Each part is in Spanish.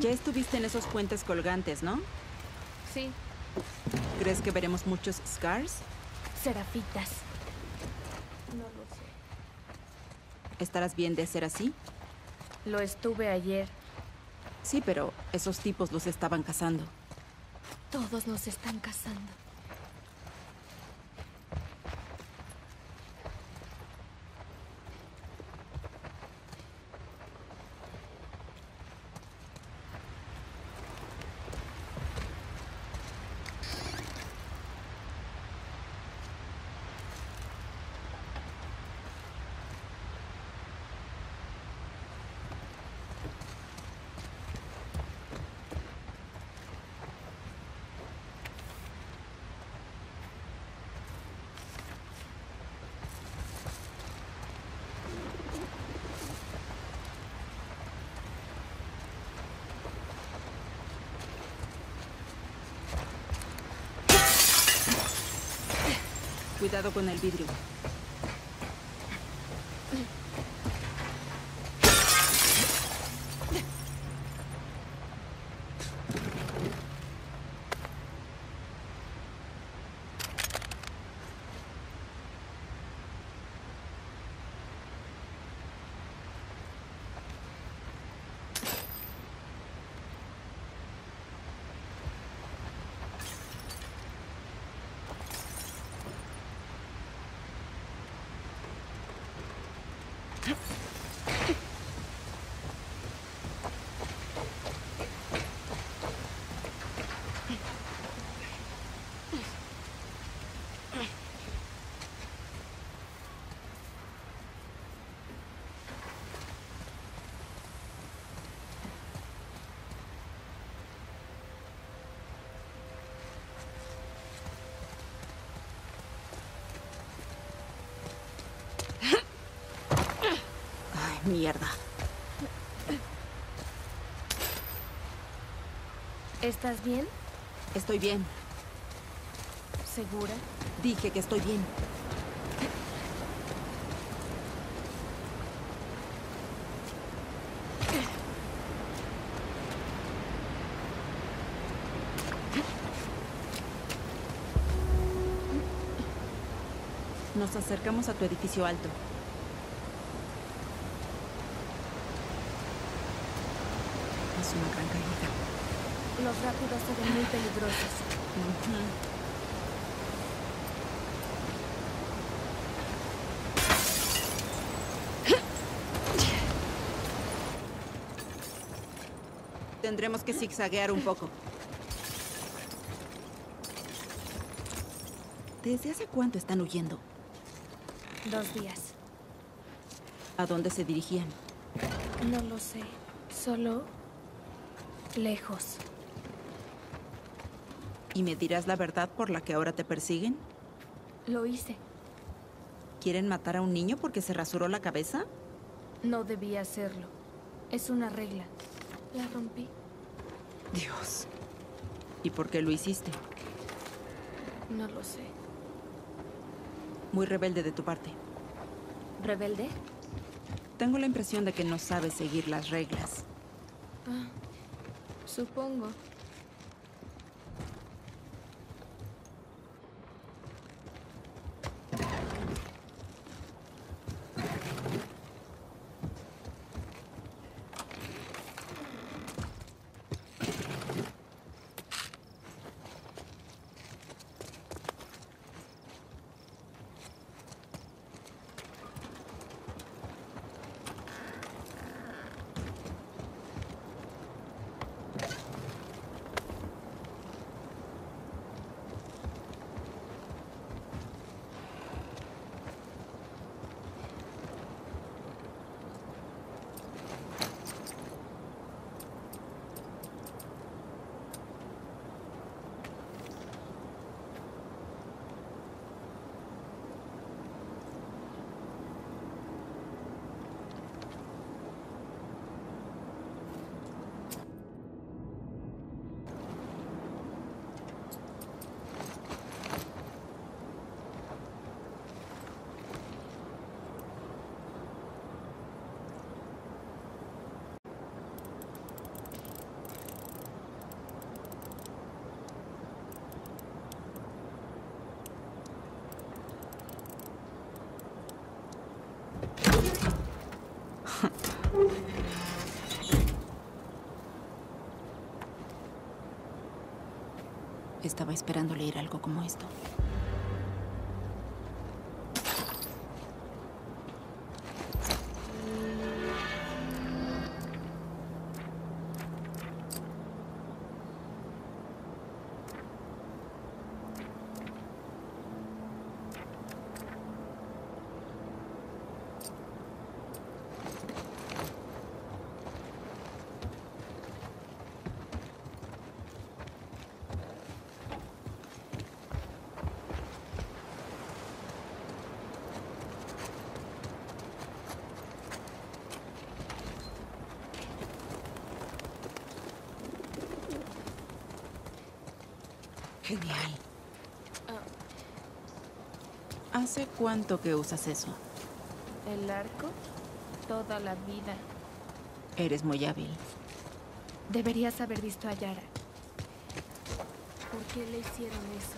Ya estuviste en esos puentes colgantes, ¿no? Sí, ¿Crees que veremos muchos Scars? serafitas. No lo sé. ¿Estarás bien de ser así? Lo estuve ayer. Sí, pero esos tipos los estaban cazando. Todos nos están cazando. Cuidado con el vidrio. Ay, mierda. ¿Estás bien? Estoy bien. ¿Segura? Dije que estoy bien. Nos acercamos a tu edificio alto. Es una gran caída. Los rápidos se ven muy peligrosos. Tendremos que zigzaguear un poco. ¿Desde hace cuánto están huyendo? 2 días. ¿A dónde se dirigían? No lo sé. Solo... lejos. ¿Y me dirás la verdad por la que ahora te persiguen? Lo hice. ¿Quieren matar a un niño porque se rasuró la cabeza? No debía hacerlo. Es una regla. La rompí. Dios. ¿Y por qué lo hiciste? No lo sé. Muy rebelde de tu parte. ¿Rebelde? Tengo la impresión de que no sabes seguir las reglas. Ah, supongo. Estaba esperando leer algo como esto. Genial. ¿Hace cuánto que usas eso? ¿El arco? Toda la vida. Eres muy hábil. Deberías haber visto a Yara. ¿Por qué le hicieron eso?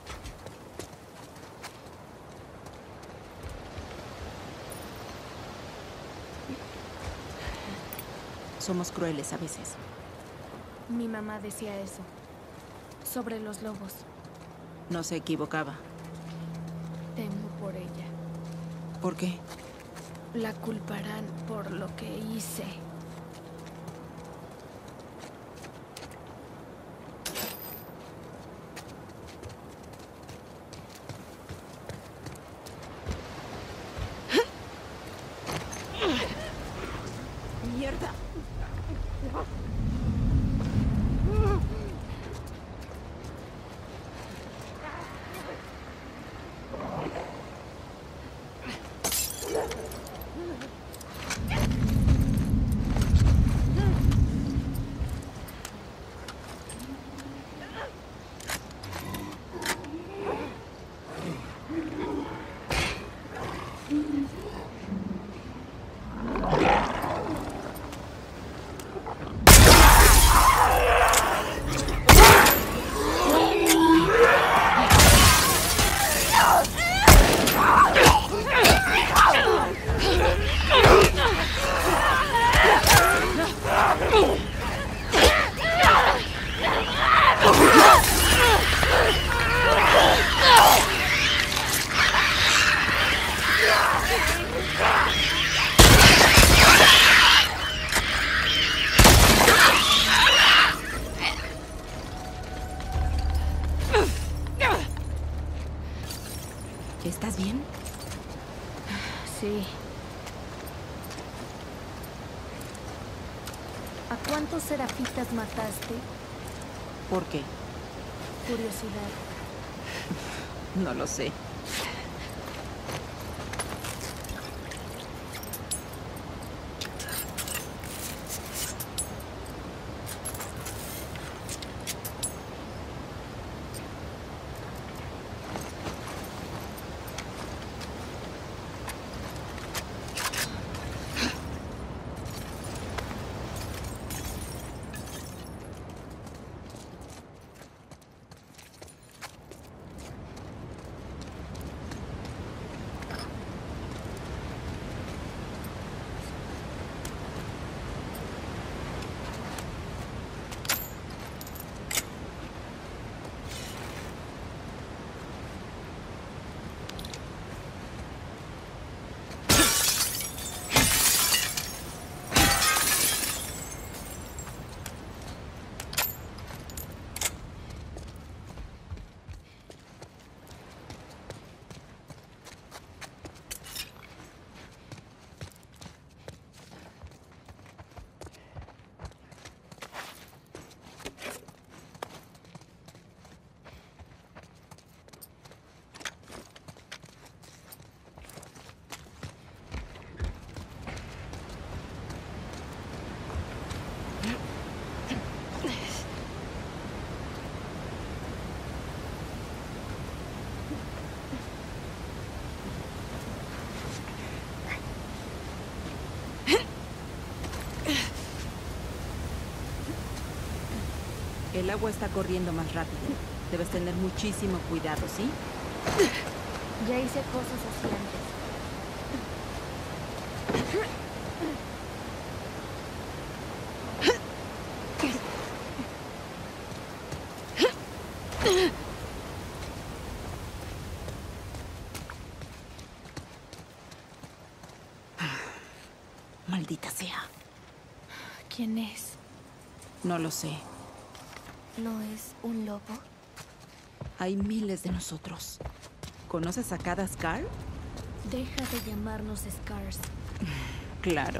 Somos crueles a veces. Mi mamá decía eso. Sobre los lobos. No se equivocaba. Temo por ella. ¿Por qué? La culparán por lo que hice. ¡Mierda! ¿Estás bien? Sí. ¿A cuántos serafitas mataste? ¿Por qué? Curiosidad. No lo sé. El agua está corriendo más rápido. Debes tener muchísimo cuidado, ¿sí? Ya hice cosas así antes. Maldita sea. ¿Quién es? No lo sé. ¿No es un lobo? Hay miles de nosotros. ¿Conoces a cada Scar? Deja de llamarnos Scars. Claro.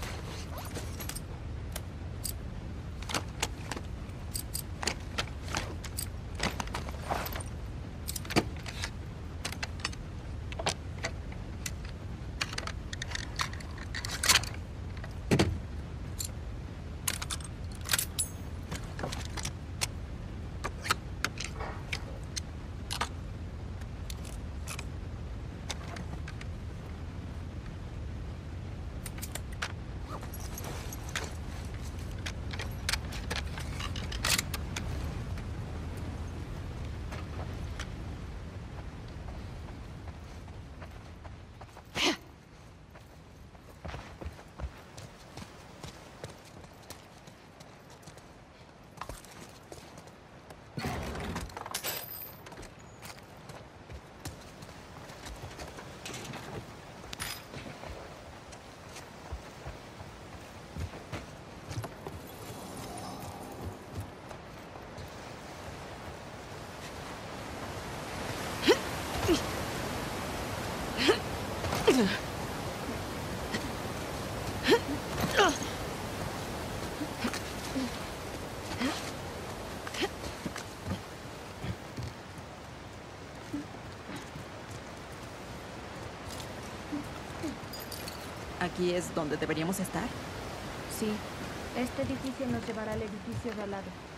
¿Aquí es donde deberíamos estar? Sí, este edificio nos llevará al edificio de al lado.